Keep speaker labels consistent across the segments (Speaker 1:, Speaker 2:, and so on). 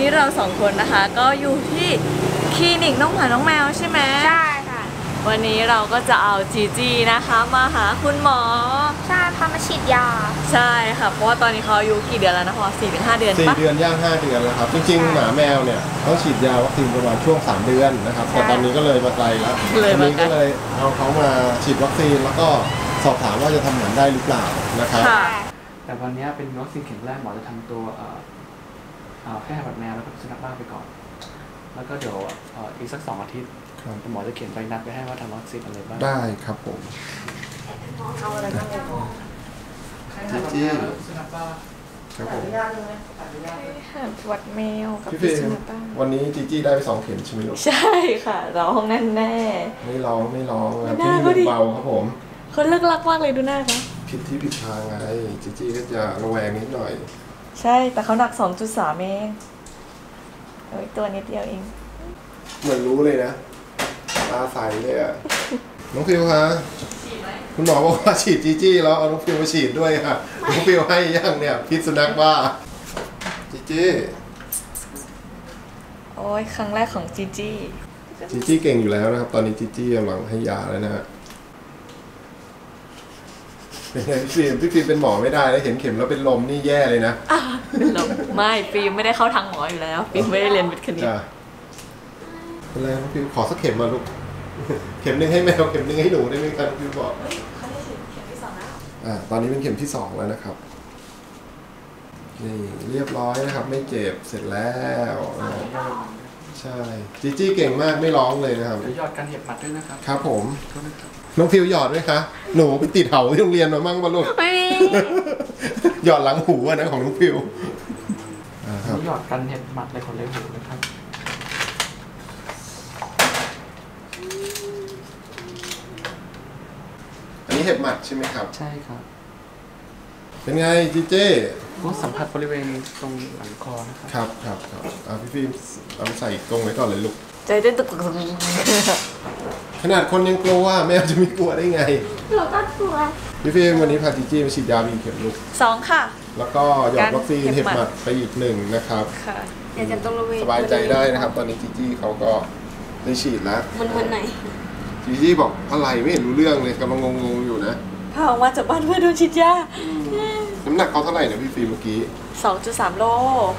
Speaker 1: เรา2 คนนะคะก็อยู่ที่คลินิกน้องหมาน้องแมวใช่ไหม
Speaker 2: ใช่ค่ะ
Speaker 1: วันนี้เราก็จะเอาจีจีนะคะมาหาคุณหมอ
Speaker 2: ใช่พามาฉีดยา
Speaker 1: ใช่ค่ะเพราะว่าตอนนี้เขาอายุกี่เดือนแล้วนะพอ4-5 เดือน
Speaker 3: 4 เดือนย่าง5 เดือนแล้วครับจริงๆหมาแมวเนี่ยต้องฉีดยาวัคซีนประมาณช่วง3 เดือนนะครับแต่ตอนนี้ก็เลยมาไกลแล้ววันนี้ก็เลยเอาเขามาฉีดวัคซีนแล้วก็สอบถามว่าจะทำหมันได้หรือเปล่านะครับ
Speaker 4: แต่วันนี้เป็นวัคซีนเข็มแรกหมอจะทำตัวแค่หัดแมวแล้วก็สุนัขบ้าไปก่อนแล้วก็เดี๋ยวอีกสัก2 อาทิตย์หมอจะเขียนใบนัดไปให้ว่าทำวัคซีนอะไรบ้าง
Speaker 3: ได้ครับผม
Speaker 2: เอาอะไรบ้าง
Speaker 3: จี
Speaker 4: สุนัขบ้า
Speaker 3: ครับผม
Speaker 1: วัดแมวกับ
Speaker 3: พี่ฟิล์มวันนี้จีจี้ได้ไป2 เข็มใช่ไหมลูก
Speaker 1: ใช่ค่ะร้องแน่แน่
Speaker 3: ไม่ร้องที่เบาครับผม
Speaker 1: เขาเลิกลักมากเลยดูหน้าเขา
Speaker 3: ผิดที่ผิดทางไงจีจี้ก็จะระแวงนิดหน่อย
Speaker 1: ใช่แต่เขาหนัก 2.3 เองตัวนิดเดียวเอง
Speaker 3: เหมือนรู้เลยนะตาใสเลยอ่ะน้องฟิวคะคุณหมอบอกว่าฉีดจีจี้แล้วเอาน้องฟิวมาฉีดด้วยค่ะน้องฟิวให้ยังเนี่ยพิษสุนัขบ้าจีจี้
Speaker 1: โอ้ยครั้งแรกของจีจี้
Speaker 3: เก่งอยู่แล้วนะครับตอนนี้จีจี้กำลังให้ยาแล้วนะฮะเป็นไงพี่ฟิล์มเป็นหมอไม่ได้แล้วเห็นเข็มแล้วเป็นลมนี่แย่เลยนะ
Speaker 1: เป็นลมไม่ฟิล์มไม่ได้เข้าทางหมออยู่แล้วฟิล์มไม่ได้เรียนวิทย์คณิต
Speaker 3: เป็นไรน้องฟิล์มขอสักเข็มมาลูกเข็ม 1ให้แมวเข็ม 1ให้หนูได้ไหมครับน้องฟิล์มบอก
Speaker 1: เขาได้เข็มที่ 2แล้ว
Speaker 3: ตอนนี้เป็นเข็มที่ 2แล้วนะครับนี่เรียบร้อยนะครับไม่เจ็บเสร็จแล้วใช่จีจี้เก่งมากไม่ร้องเลยนะครับ
Speaker 4: หยอดการเห็บหมัดด้วยนะครับ
Speaker 3: ครับผมน้องฟิวหยอดไหมคะหนูไปติดเห่าที่โรงเรียนมามั่งป่ะลูก
Speaker 2: ไม่มี
Speaker 3: หยอดหลังหูนะของน้องฟิว
Speaker 4: หยอดการเห็บหมัดในคนเลี้ยงหูนะครับ
Speaker 3: อันนี้เห็บหมัดใช่ไหมครับ
Speaker 4: ใช่ครับ
Speaker 3: เป็นไงจีเจ้
Speaker 4: ก็สัมผัสบริเวณตรงหลังคอนะครับ
Speaker 3: ครับพี่ฟิล์มเอาใส่กรงไว้ก่อนเลยลูก
Speaker 1: ใจเต้นตึก
Speaker 3: ขนาดคนยังกลัวแมวจะไม่กลัวได้ไง
Speaker 2: เราก็กลัว
Speaker 3: พี่ฟิล์มวันนี้พาจีจี้มาฉีดยามีเข็มลูก
Speaker 1: 2ค่ะ
Speaker 3: แล้วก็หยอดวัคซีนเห็บหมัดไปอีก1นะครับ
Speaker 1: ค่ะ
Speaker 2: เดี๋ยวจะต้องระเวง
Speaker 3: สบายใจได้นะครับตอนนี้จีจี้เขาก็ได้ฉีดแล้ว
Speaker 2: มันไหน
Speaker 3: จีจี้บอกอะไรไม่เห็นรู้เรื่องเลยกำลังงงอยู่นะ
Speaker 1: พาออกมาจากบ้านเพื่อโดนฉีดยา
Speaker 3: น้ำหนักเขาเท่าไหร่นะพี่ฟิล์มเมื่อกี้
Speaker 1: 2.3 โล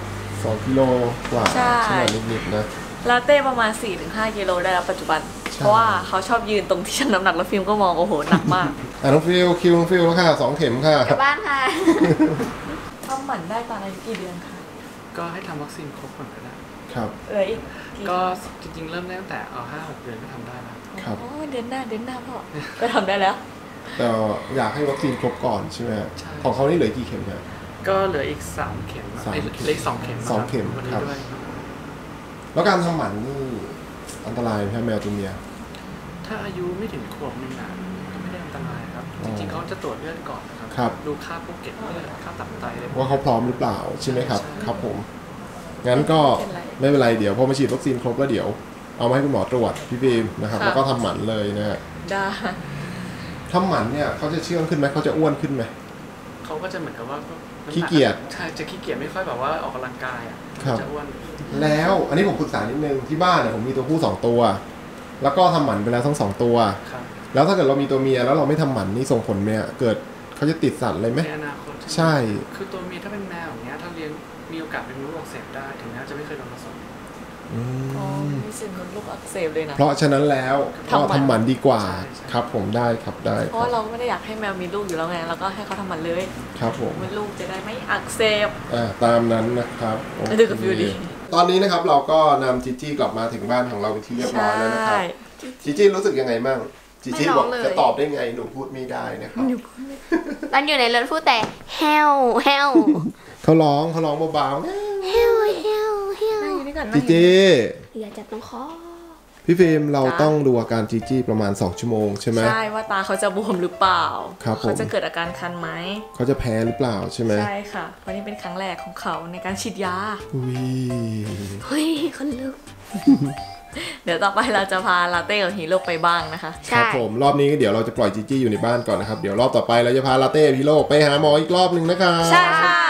Speaker 3: 2 กิโลกว่าใช่นิดๆนะ
Speaker 1: ลาเต้ประมาณ 4-5 กิโลได้แล้วปัจจุบันเพราะว่าเขาชอบยืนตรงที่ชั่งน้ำหนักแล้วฟิล์มก็มองโอ้โหหนักมาก
Speaker 3: น้องฟิลคิวน้องฟิลแล้วค่ะ2 เข็มค่ะ
Speaker 2: กลับบ้านค่ะ
Speaker 1: ทำหมันได้ตอนอายุกี่เดือนคะ
Speaker 4: ก็ให้ทำวัคซีนครบก่อนก็ได้
Speaker 3: ครับ
Speaker 4: ก็จริงๆเริ่มตั้งแต่5-6 เดือนก็ทำได้แล้ว
Speaker 3: ครับ
Speaker 1: เดือนหน้าพ่อก็ทำได้แล้ว
Speaker 3: แต่อยากให้วัคซีนครบก่อนใช่ไหมของเขานี่เหลือกี่เข็มครับ
Speaker 4: ก็เหลืออีก3 เข็มอีก2 เข็ม
Speaker 3: 2 เข็มครับแล้วการทำหมันนี่อันตรายไหมแมวตัวเมีย
Speaker 4: ถ้าอายุไม่ถึงขวบนึงนะก็ไม่ได้อันตรายครับจริงๆเขาจะตรวจเลือดก่อนนะครับดูค่าพวกเกล็ดเลือดค่าตับไตเลย
Speaker 3: ว่าเขาพร้อมหรือเปล่าใช่ไหมครับครับผมงั้นก็ไม่เป็นไรเดี๋ยวพอมาฉีดวัคซีนครบแล้วเดี๋ยวเอามาให้คุณหมอตรวจพี่ฟิล์มนะครับแล้วก็ทำหมันเลยนะฮะ
Speaker 1: ได้
Speaker 3: ทำหมันเนี่ยเขาจะเชื่องขึ้นไหมเขาจะอ้วนขึ้นไหม
Speaker 4: เขาก็จะเหมือนกับว่า
Speaker 3: ขี้เกียจ
Speaker 4: ใช่จะขี้เกียจไม่ค่อยแบบว่าออกกำลังกายจะอ้วน
Speaker 3: แล้วอันนี้ผมปรึกษานิดนึงที่บ้านเนี่ยผมมีตัวผู้2 ตัวแล้วก็ทำหมันไปแล้วทั้ง2 ตัวแล้วถ้าเกิดเรามีตัวเมียแล้วเราไม่ทำหมันนี่ส่งผลไหมเกิดเขาจะติดสัตว์อะไรไหม
Speaker 4: ในอนาคต
Speaker 3: ใช่
Speaker 4: คือตัวเมียถ้าเป็นแมวอย่างเงี้ยถ้าเลี้ยงมีโอกาสเป็นมดลูกอักเสบได้ถึงแม้จะไม่เคยโดนผสม
Speaker 1: มีสิทธิ์มดลูกอักเสบเลยนะ
Speaker 3: เพราะฉะนั้นแล้วก็ทำหมันดีกว่าครับผมได้ครับได้
Speaker 1: เพราะเราไม่ได้อยากให้แมวมีลูกอยู่แล้วไงแล้วก็ให้เขาทำหมันเลย
Speaker 3: ครับผม
Speaker 1: มดลูกจะได้ไม่อักเสบ
Speaker 3: ตามนั้นนะครับตอนนี้นะครับเราก็นำจีจี้กลับมาถึงบ้านของเราเป็นที่เรียบร้อยแล้วนะครับจีจี้รู้สึกยังไงบ้างจีจี้บอกจะตอบได้ไงหนูพูดไม่ได้นะครับ
Speaker 2: ตอนอยู่ในรถพูดแต่เฮล
Speaker 3: เขาร้องเบาๆ
Speaker 2: เฮล
Speaker 3: จีจี้
Speaker 2: อย่าจับตรงคอ
Speaker 3: พี่ฟิล์มเราต้องดูอาการจีจี้ประมาณ2 ชั่วโมงใช่ไหม
Speaker 1: ใช่ว่าตาเขาจะบวมหรือเปล่าเขาจะเกิดอาการคันไหม
Speaker 3: เขาจะแพ้หรือเปล่าใช่ไหม
Speaker 1: ใช่ค่ะวันนี้เป็นครั้งแรกของเขาในการฉีดยา
Speaker 2: เฮ้ยคนลุก
Speaker 1: เดี๋ยวต่อไปเราจะพาลาเต้กับฮีโร่ไปบ้างนะคะ
Speaker 3: ครับผมรอบนี้เดี๋ยวเราจะปล่อยจีจี้อยู่ในบ้านก่อนนะครับเดี๋ยวรอบต่อไปเราจะพาลาเต้กับฮีโร่ไปหาหมออีกรอบนึงนะครับ
Speaker 2: ใช่ค่ะ